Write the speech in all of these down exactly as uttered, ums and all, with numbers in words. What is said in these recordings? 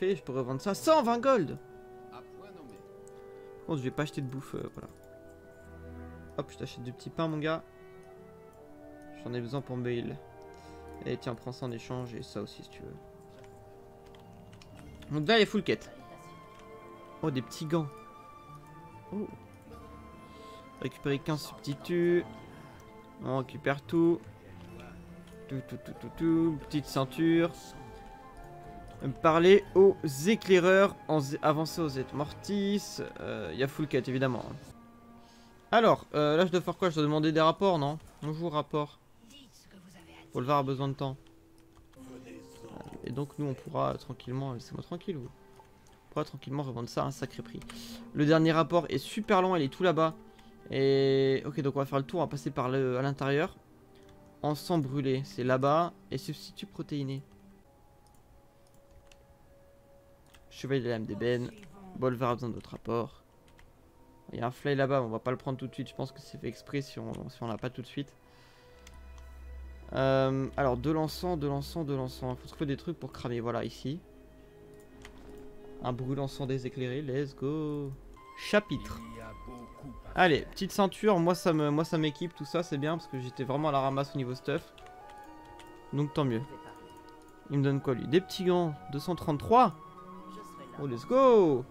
éclairé, je pourrais vendre ça cent vingt gold. Par contre, je vais pas acheter de bouffe, euh, voilà. Hop, je t'achète du petit pain, mon gars. J'en ai besoin pour me heal. Et tiens, prends ça en échange et ça aussi si tu veux. Donc là, il y a full quête. Oh, des petits gants. Oh. Récupérer quinze substituts. On récupère tout. Tout, tout, tout, tout, tout. Petite ceinture. Parler aux éclaireurs. En avancer aux aides mortis. Il euh, y a full quête, évidemment. Alors, euh, là, je dois faire quoi? Je dois demander des rapports, non? Bonjour, rapport. Bolvar a besoin de temps. Et donc, nous, on pourra tranquillement... Laissez-moi tranquille, vous. On pourra tranquillement revendre ça à un sacré prix. Le dernier rapport est super long, il est tout là-bas. Et... Ok, donc on va faire le tour, on va passer par le... à l'intérieur. Encens brûlé, c'est là-bas. Et substitut protéiné. Chevalier de la lame d'ébène. Bolvar a besoin d'autres rapports. Il y a un fly là-bas, on va pas le prendre tout de suite. Je pense que c'est fait exprès si on si on l'a pas tout de suite. Euh, alors, de l'encens, de l'encens, de l'encens. Il faut trouver des trucs pour cramer. Voilà, ici. Un brûle encens déséclairé. Let's go. Chapitre. Allez, petite ceinture. Moi, ça me, moi, ça m'équipe. Tout ça, c'est bien parce que j'étais vraiment à la ramasse au niveau stuff. Donc, tant mieux. Il me donne quoi, lui? Des petits gants. deux cent trente-trois. Oh, let's go.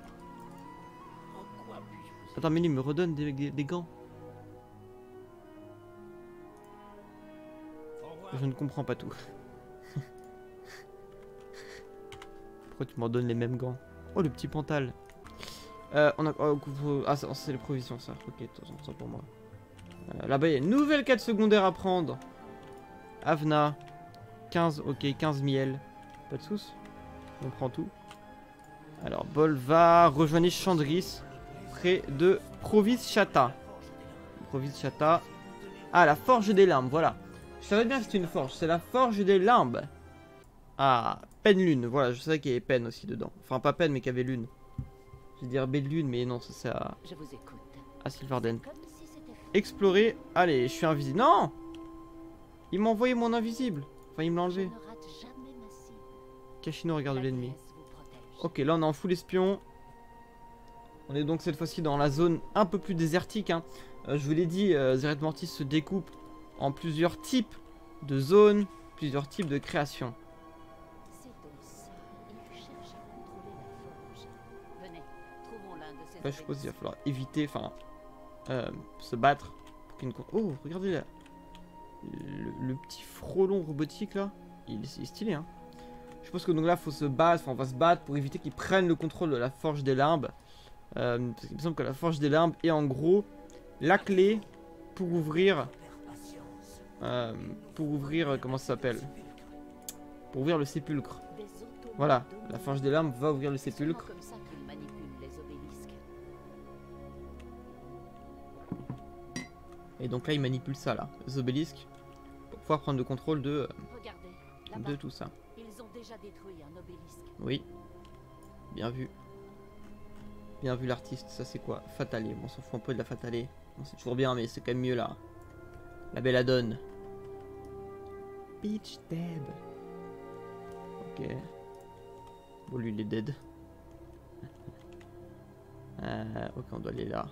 Attends, mais il me redonne des, des, des gants. Je ne comprends pas tout. Pourquoi tu m'en donnes les mêmes gants? Oh, le petit pantal. Euh, on a... Oh, ah, c'est les provisions, ça. Ok, ça pour moi. Euh, Là-bas, il y a une nouvelle quête secondaire à prendre. Avna. quinze, ok, quinze miel. Pas de soucis. On prend tout. Alors, Bolvar. Rejoignez Chandris. Près de Provis Chata. Provis Chata. Ah, la forge des limbes, voilà. Je savais bien que c'était une forge, c'est la forge des limbes. Ah, peine lune, voilà, je savais qu'il y avait peine aussi dedans. Enfin, pas peine, mais qu'il y avait lune. Je vais dire belle lune, mais non, ça c'est à... à Sylvarden. Explorer, allez, je suis invisible. Non! Il m'a envoyé mon invisible. Enfin, il me l'a enlevé. Kashino regarde l'ennemi. Ok, là on est en full espion. On est donc cette fois-ci dans la zone un peu plus désertique. Hein. Euh, je vous l'ai dit, euh, Zeret Mortis se découpe en plusieurs types de zones, plusieurs types de créations. Là, je suppose qu'il va falloir éviter, enfin, euh, se battre. Pour qu'il ne... Oh, regardez là. Le, le petit frelon robotique là, il est, il est stylé. Hein. Je pense que donc là, faut se battre, enfin, on va se battre pour éviter qu'ils prennent le contrôle de la forge des limbes. Euh, parce qu'il me semble que la forge des limbes est en gros la clé pour ouvrir. Euh, pour ouvrir, comment ça s'appelle? Pour ouvrir le sépulcre. Voilà, la forge des limbes va ouvrir le sépulcre. Et donc là, il manipule ça là, les obélisques, pour pouvoir prendre le contrôle de, euh, de tout ça. Oui, bien vu. Bien vu l'artiste, ça c'est quoi? Fatalé, bon, on s'en fout un peu de la fatalé. Bon, c'est toujours bien, mais c'est quand même mieux là. La belladone. Peach dead. Ok. Bon, lui il est dead. Euh, ok, on doit aller là.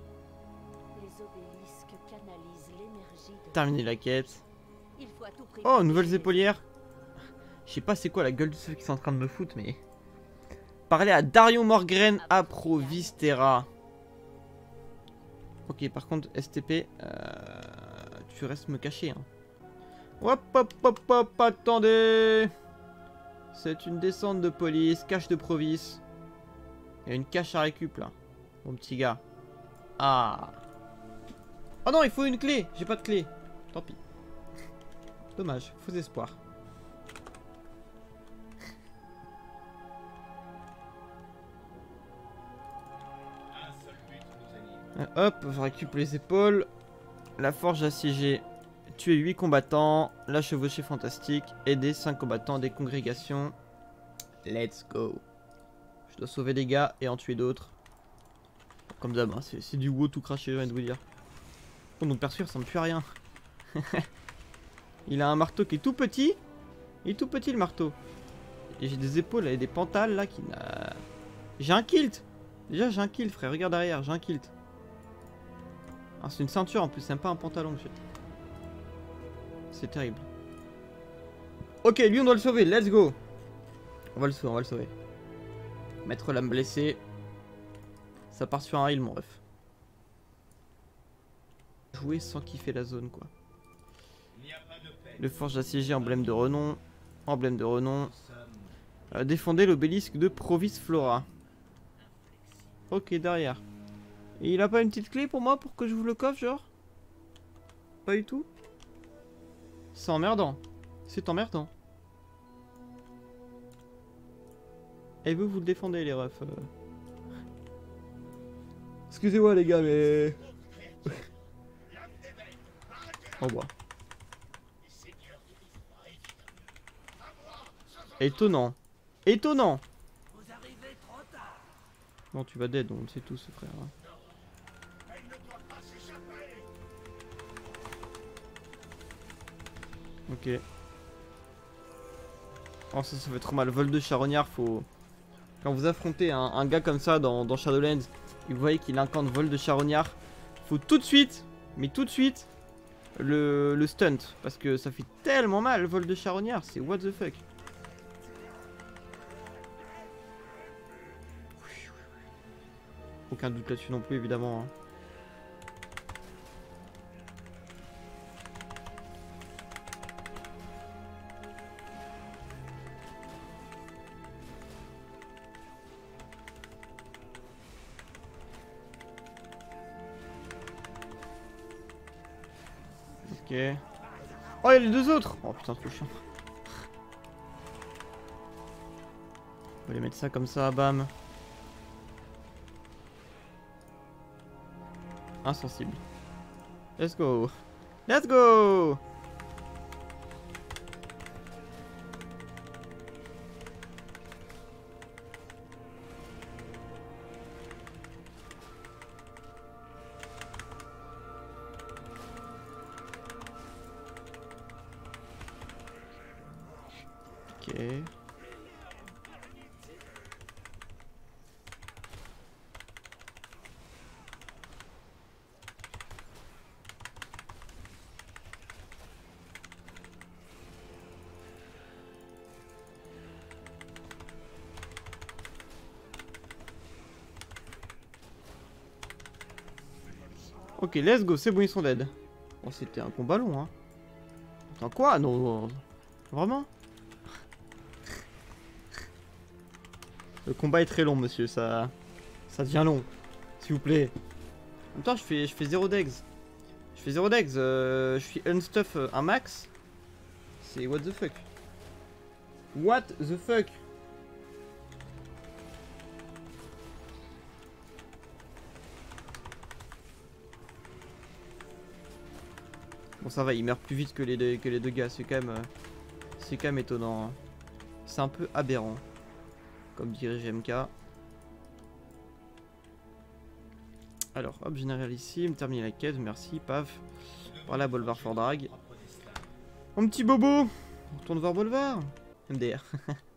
Terminer la quête. Oh, nouvelles épaulières. Je sais pas c'est quoi la gueule de ceux qui sont en train de me foutre, mais... Parler à Darion Morgren à Provistera. Ok, par contre, S T P, euh, tu restes me cacher. Hein. Hop, hop, hop, hop, attendez. C'est une descente de police, cache de Provis. Il y a une cache à récup là. Mon petit gars. Ah. Oh non, il faut une clé. J'ai pas de clé. Tant pis. Dommage, faux espoir. Hop, je récupère les épaules. La forge assiégée. Tuer huit combattants. La chevauchée fantastique. Aider cinq combattants des congrégations. Let's go. Je dois sauver des gars et en tuer d'autres. Comme d'hab, hein, c'est du WoW tout craché, je viens de vous dire. Oh, mon perso il ressemble plus à rien. Il a un marteau qui est tout petit. Il est tout petit le marteau. Et j'ai des épaules et des pantales là qui n'a... J'ai un kilt. Déjà j'ai un kilt frère, regarde derrière, j'ai un kilt. Ah, c'est une ceinture en plus, c'est même pas un pantalon monsieur. C'est terrible. Ok, lui on doit le sauver, let's go. On va le sauver, on va le sauver. Mettre l'âme blessée. Ça part sur un heal mon ref. Jouer sans kiffer la zone quoi. Le forge assiégé, emblème de renom. Emblème de renom. Euh, défendez l'obélisque de Provis Flora. Ok, derrière. Et il a pas une petite clé pour moi pour que je vous le coffre, genre? Pas du tout? C'est emmerdant. C'est emmerdant. Et vous, vous le défendez, les refs. Euh... Excusez-moi, les gars, mais... Au revoir. Étonnant. Étonnant. Bon, tu vas dead, on le sait tous, frère. Ok. Oh, ça, ça fait trop mal. Vol de charognard, faut... Quand vous affrontez un, un gars comme ça dans, dans Shadowlands, et vous voyez qu'il incante vol de charognard, faut tout de suite, mais tout de suite, le, le stunt. Parce que ça fait tellement mal, vol de charognard, c'est what the fuck. Aucun doute là-dessus non plus, évidemment. Hein. Ok. Oh, il y a les deux autres. Oh putain, c'est chiant. On va les mettre ça comme ça, bam. Insensible. Let's go. Let's go. Ok. Ok, let's go, c'est bon, ils sont dead. Oh, c'était un combat long, hein. Attends, quoi? Non, non. Vraiment? Le combat est très long, monsieur, ça... Ça devient long. S'il vous plaît. En même temps, je fais, je fais zéro degs. Je fais zéro degs, euh, je suis unstuff euh, un max. C'est what the fuck. What the fuck. Bon, ça va, il meurt plus vite que les deux, que les deux gars. C'est quand même, euh, c'est quand même étonnant. Hein. C'est un peu aberrant, comme dirait G M K. Alors, hop, généralissime, terminer la quête, merci, paf. Voilà, Bolvar for Drag. Mon petit bobo, on retourne voir Bolvar. M D R.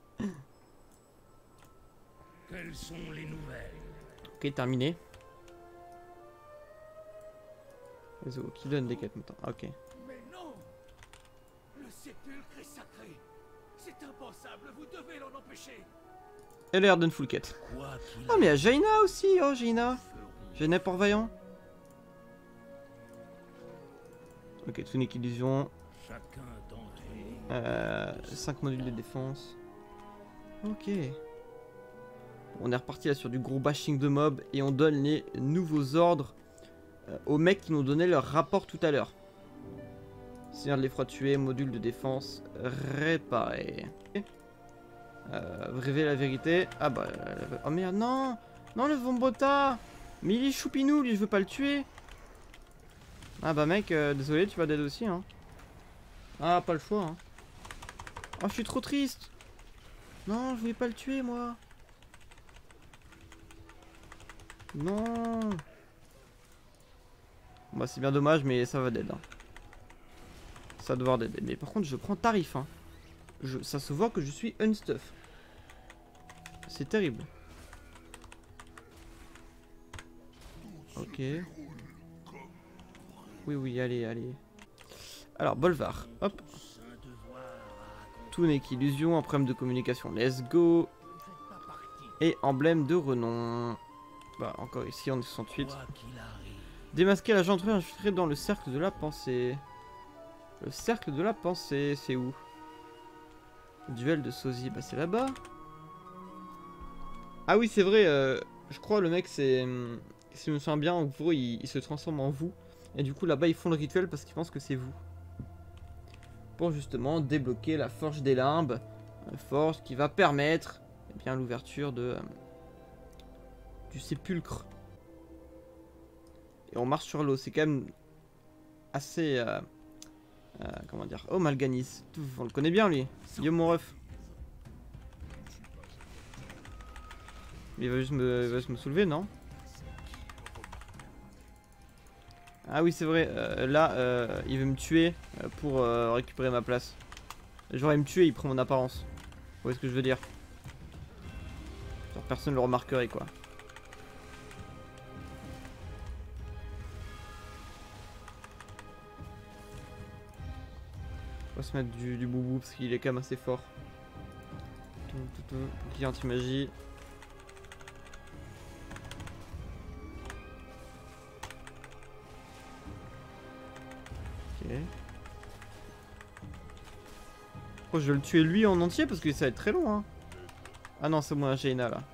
Quelles sont les nouvelles? Ok, terminé. Réseau, qui donne des quêtes maintenant? Ah, ok. Mais non! Le sépulcre est sacré! C'est impensable, vous devez l'en empêcher! Elle a l'air d'une full quête. Oh, mais il y a Jaina aussi! Oh, Jaina! Jaina pour vaillant. Ok, Tunic Illusion. Euh, cinq modules de défense. Ok. On est reparti là sur du gros bashing de mobs et on donne les nouveaux ordres euh, aux mecs qui nous donnaient leur rapport tout à l'heure. Seigneur de l'effroi tué, module de défense réparé. Euh, révéler la vérité. Ah bah... Euh, oh merde, non! Non, le Vombrota! Mais il est choupinou, lui, je veux pas le tuer! Ah bah mec, euh, désolé, tu vas dead aussi, hein. Ah, pas le choix, hein. Oh, je suis trop triste! Non, je voulais pas le tuer, moi! Non! Bah c'est bien dommage, mais ça va dead, hein. Ça va devoir dead. Mais par contre, je prends tarif, hein. Je, ça se voit que je suis unstuff. c'est terrible. Ok. Oui, oui, allez, allez. Alors, Bolvar, hop. Tout n'est qu'illusion, un problème de communication, let's go. Et emblème de renom. Bah, encore ici, on est soixante-huit. Démasquer l'agent infiltré dans le cercle de la pensée. Le cercle de la pensée, c'est où? Duel de sosie, bah c'est là-bas. Ah oui, c'est vrai, euh, je crois le mec, c'est... Si je me souviens bien, en gros, il, il se transforme en vous. Et du coup, là-bas, ils font le rituel parce qu'ils pensent que c'est vous. Pour justement débloquer la forge des limbes. Une forge qui va permettre eh bien l'ouverture de... Euh, du sépulcre. Et on marche sur l'eau, c'est quand même assez... Euh, euh, comment dire? Oh, Mal'Ganis. On le connaît bien, lui. Yo, mon ref. Il va juste me, il va juste me soulever, non? Ah oui, c'est vrai. Euh, là, euh, il veut me tuer pour euh, récupérer ma place. Genre, il me tue et il prend mon apparence. Vous voyez ce que je veux dire? Genre, personne ne le remarquerait, quoi. On va se mettre du, du boubou parce qu'il est quand même assez fort. Bouclier anti-magie. Ok. Oh, je vais le tuer lui en entier parce que ça va être très long, hein. Ah non, c'est moi, Jaina là.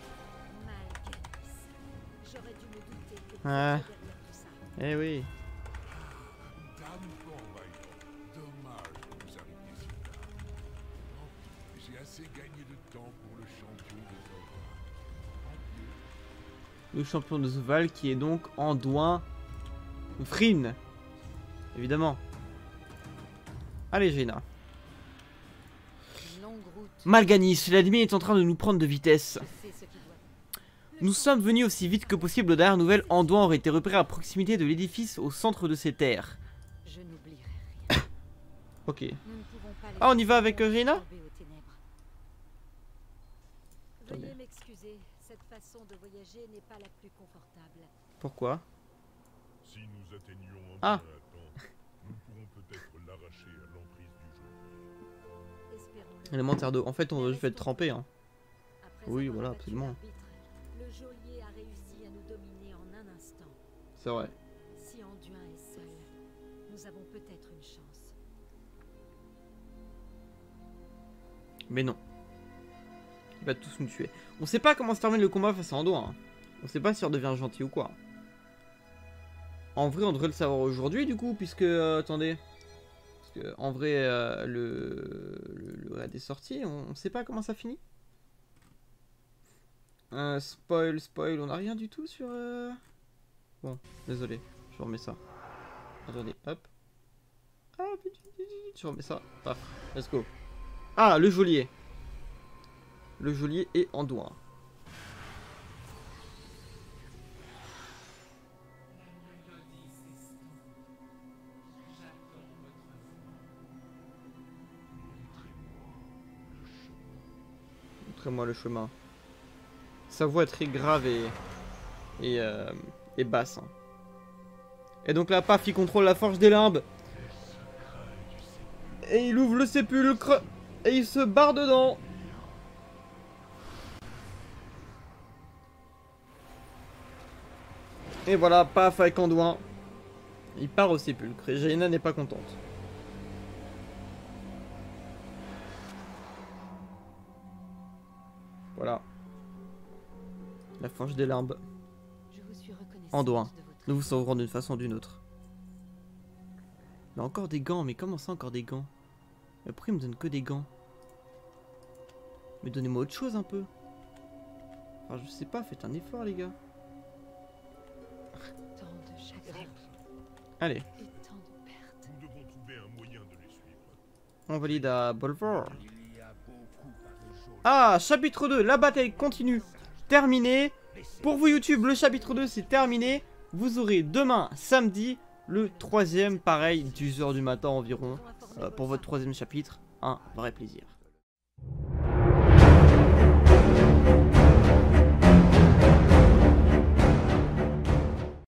Ah. Eh oui. Le champion de Zovaal qui est donc Anduin Wrynn. Évidemment. Allez, Jaina. Mal'Ganis, l'ennemi est en train de nous prendre de vitesse. Nous sommes venus aussi vite que possible aux dernières nouvelles. Anduin aurait été repéré à proximité de l'édifice au centre de ces terres. Je n'oublierai rien. Ok. Nous ne pouvons pas Ah, on y va avec euh, Jaina? Veuillez m'excuser, cette façon de voyager n'est pas la plus confortable. Pourquoi? Si nous atteignions un Ah. point à temps, nous pourrons peut-être l'arracher à l'emprise du geôlier. Espérons-le. Élémentaire d'eau. En fait, on, je vais être trempé, hein. Après Oui, avoir voilà, battu absolument. l'arbitre, le geôlier a réussi à nous dominer en un instant. C'est vrai. Si Anduin est seul, nous avons peut-être une chance. Mais non. Il va tous nous tuer. On sait pas comment se termine le combat face à Anduin. Hein. On sait pas si on devient gentil ou quoi. En vrai, on devrait le savoir aujourd'hui, du coup, puisque... Euh, attendez. Parce que, en vrai, euh, le, le, le raid est sorti. On, on sait pas comment ça finit. Euh, spoil, spoil. On a rien du tout sur... Euh... Bon, désolé. Je remets ça. Attendez, hop. Ah, vite, vite, vite, vite. Je remets ça. Paf, let's go. Ah, le geôlier. Le geôlier et Anduin. Montrez-moi le chemin. Sa voix est très grave et et, euh, et basse. Hein. Et donc là, paf, il contrôle la forge des limbes. Et il ouvre le sépulcre et il se barre dedans. Et voilà, paf, avec Anduin. Il part au sépulcre et Jaina n'est pas contente. Voilà. La forge des limbes. Je vous suis reconnaissante Anduin, de votre nous vous effort. sauverons d'une façon ou d'une autre. Mais encore des gants, mais comment ça encore des gants? Le prix me donne que des gants. Mais donnez-moi autre chose un peu. Enfin, je sais pas, faites un effort les gars. Tant de chagrin Allez, et tant de pertes. Nous devons trouver un moyen de les suivre. on valide à Bolvar. Il y a beaucoup à résoudre. Ah, chapitre deux, la bataille continue. Terminé. Pour vous YouTube, le chapitre deux c'est terminé. Vous aurez demain, samedi, le troisième, pareil, dix heures du matin environ, euh, pour votre troisième chapitre. Un vrai plaisir.